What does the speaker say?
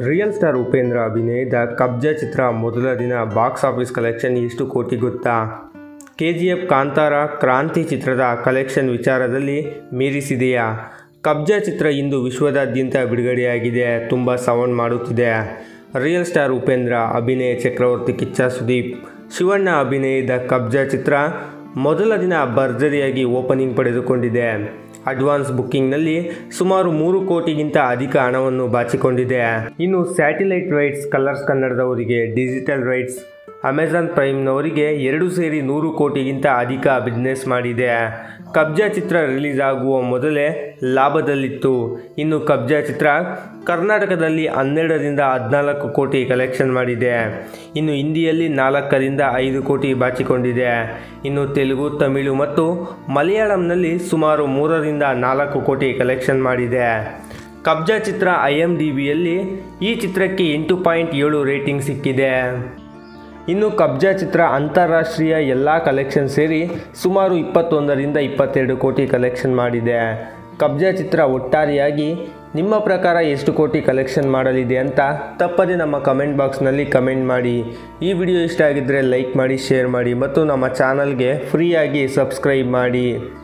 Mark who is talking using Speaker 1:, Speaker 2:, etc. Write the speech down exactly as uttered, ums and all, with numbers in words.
Speaker 1: Real star Upendra ಅಭಿನಯದ ಕಬ್ಜಾ ಚಿತ್ರ ಮೊದಲ ದಿನ ಬಾಕ್ಸ್ ಆಫೀಸ್ ಕಲೆಕ್ಷನ್ ಎಷ್ಟು ಕೋಟಿ ಗೊತ್ತಾ? ಕೆ ಜಿ ಎಫ್ ಕಾಂತಾರ ಕ್ರಾಂತಿ ಚಿತ್ರದ ಕಲೆಕ್ಷನ್ ವಿಚಾರದಲ್ಲಿ ಮೀರಿಸಿದೆಯಾ? ಕಬ್ಜಾ ಚಿತ್ರ ಇಂದು ವಿಶ್ವದಾದ್ಯಂತ ಬಿಡುಗಡೆಯಾಗಿದೆ, ತುಂಬ ಸೌಂಡ್ ಮಾಡುತ್ತಿದೆ. ರಿಯಲ್ ಸ್ಟಾರ್ ಉಪೇಂದ್ರ ಅಭಿನಯ ಚಕ್ರವರ್ತಿ ಕಿಚ್ಚ ಸುದೀಪ್ ಶಿವಣ್ಣ ಅಭಿನಯದ ಕಬ್ಜಾ ಚಿತ್ರ ಮೊದಲ ದಿನ ಭರ್ಜರಿಯಾಗಿ ಓಪನಿಂಗ್ ಪಡೆದುಕೊಂಡಿದೆ. ಅಡ್ವಾನ್ಸ್ ಬುಕ್ಕಿಂಗ್ನಲ್ಲಿ ಸುಮಾರು ಮೂರು ಕೋಟಿಗಿಂತ ಅಧಿಕ ಹಣವನ್ನು ಬಾಚಿಕೊಂಡಿದೆ. ಇನ್ನು ಸ್ಯಾಟಿಲೈಟ್ ರೈಟ್ಸ್ ಕಲರ್ಸ್ ಕನ್ನಡದವರಿಗೆ, ಡಿಜಿಟಲ್ ರೈಟ್ಸ್ ಅಮೆಜಾನ್ ಪ್ರೈಮ್ನವರಿಗೆ ಎರಡು ಸೇರಿ ನೂರು ಕೋಟಿಗಿಂತ ಅಧಿಕ ಬಿಸ್ನೆಸ್ ಮಾಡಿದೆ. ಕಬ್ಜಾ ಚಿತ್ರ ರಿಲೀಸ್ ಆಗುವ ಮೊದಲೇ ಲಾಭದಲ್ಲಿತ್ತು. ಇನ್ನು ಕಬ್ಜಾ ಚಿತ್ರ ಕರ್ನಾಟಕದಲ್ಲಿ ಹನ್ನೆರಡರಿಂದ ಹದಿನಾಲ್ಕು ಕೋಟಿ ಕಲೆಕ್ಷನ್ ಮಾಡಿದೆ. ಇನ್ನು ಹಿಂದಿಯಲ್ಲಿ ನಾಲ್ಕರಿಂದ ಐದು ಕೋಟಿ ಬಾಚಿಕೊಂಡಿದೆ. ಇನ್ನು ತೆಲುಗು, ತಮಿಳು ಮತ್ತು ಮಲಯಾಳಂನಲ್ಲಿ ಸುಮಾರು ಮೂರರಿಂದ ನಾಲ್ಕು ಕೋಟಿ ಕಲೆಕ್ಷನ್ ಮಾಡಿದೆ. ಕಬ್ಜಾ ಚಿತ್ರ ಐ ಎಮ್ ಡಿ ಬಿಯಲ್ಲಿ ಈ ಚಿತ್ರಕ್ಕೆ ಎಂಟು ಪಾಯಿಂಟ್ ಏಳು ರೇಟಿಂಗ್ ಸಿಕ್ಕಿದೆ. ಇನ್ನು ಕಬ್ಜಾ ಚಿತ್ರ ಅಂತಾರಾಷ್ಟ್ರೀಯ ಎಲ್ಲ ಕಲೆಕ್ಷನ್ ಸೇರಿ ಸುಮಾರು ಇಪ್ಪತ್ತೊಂದರಿಂದ ಇಪ್ಪತ್ತೆರಡು ಕೋಟಿ ಕಲೆಕ್ಷನ್ ಮಾಡಿದೆ. ಕಬ್ಜಾ ಚಿತ್ರ ಒಟ್ಟಾರೆಯಾಗಿ ನಿಮ್ಮ ಪ್ರಕಾರ ಎಷ್ಟು ಕೋಟಿ ಕಲೆಕ್ಷನ್ ಮಾಡಲಿದೆ ಅಂತ ತಪ್ಪದೆ ನಮ್ಮ ಕಮೆಂಟ್ ಬಾಕ್ಸ್ನಲ್ಲಿ ಕಮೆಂಟ್ ಮಾಡಿ. ಈ ವಿಡಿಯೋ ಇಷ್ಟ ಆಗಿದ್ದರೆ ಲೈಕ್ ಮಾಡಿ, ಶೇರ್ ಮಾಡಿ ಮತ್ತು ನಮ್ಮ ಚಾನಲ್ಗೆ ಫ್ರೀಯಾಗಿ ಸಬ್ಸ್ಕ್ರೈಬ್ ಮಾಡಿ.